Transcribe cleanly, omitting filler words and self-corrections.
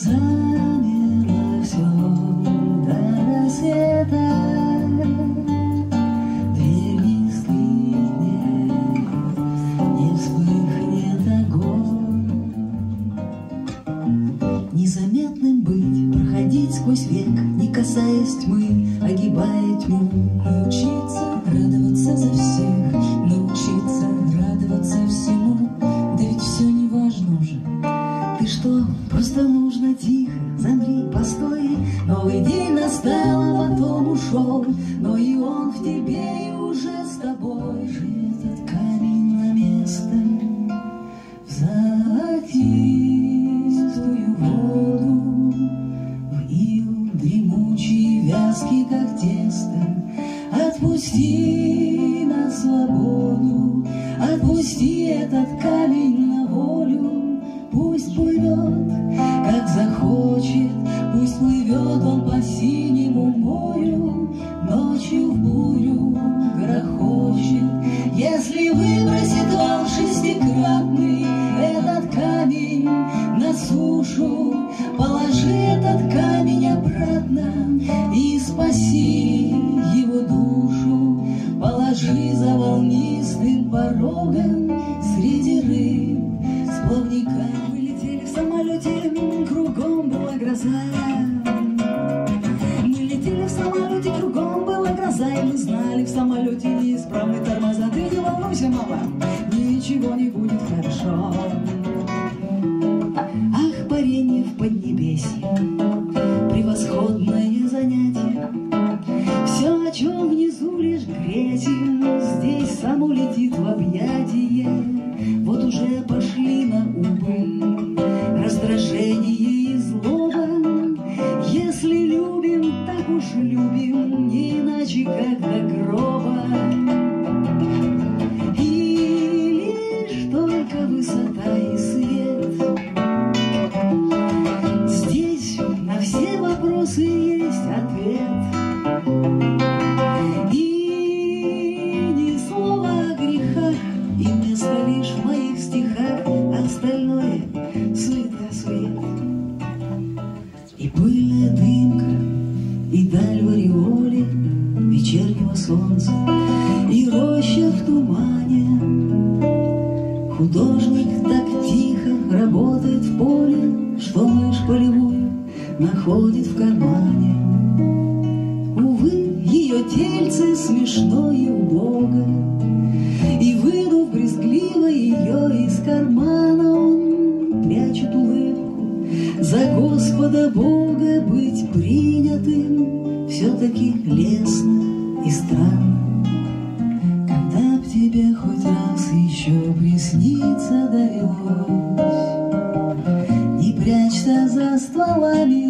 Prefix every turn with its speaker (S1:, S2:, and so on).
S1: Замерло все до рассвета, дверь не скрипнет, не вспыхнет огонь. Незаметным быть, проходить сквозь век, не касаясь тьмы, огибая тьму. Научиться радоваться за всех, научиться радоваться всему. Да ведь все не важно уже. Ты что, просто нужно тихо, замри, постой. Новый день настал, а потом ушел, но и он в тебе и уже с тобой. Этот камень на место, в золотистую воду, в ил дремучий, вязкий, как тесто. Отпусти на свободу, отпусти этот камень на волю. Пусть плывет, как захочет, пусть плывет он по синему морю, ночью в бурю грохочет. Если выбросит вал шестикратный этот камень на сушу, положи этот камень обратно и спаси его душу. Положи за волнистым порогом среди рыб с плавниками. Мы летели в самолете, кругом была гроза. Мы летели в самолете, кругом была гроза. И мы знали в самолете неисправны тормоза. Ты не волнуйся, мама, ничего не будет хорошо. Ах, парение в Поднебесье, превосходное занятие. Все, о чем внизу лишь грезим, здесь само летит в объятие. Вот уже пошли на убыль раздражение и злоба. Если любим, так уж любим, не иначе, как до гроба. И лишь только высота и свет, здесь на все вопросы есть ответ. И ни слова о грехах, и место лишь в моих стихах, остальное суета-сует. И пыльная дымка, и даль в ореоле вечернего солнца, и роща в тумане. Художник так тихо работает в поле, что мышь полевую находит в кармане. Увы, ее тельце смешно и убого, и вынув брезгливо ее из кармана, он прячет улыбку. За Господа Бога быть принятым все-таки лестно и странно. Когда б тебе хоть раз еще присниться довелось, не прячься за стволами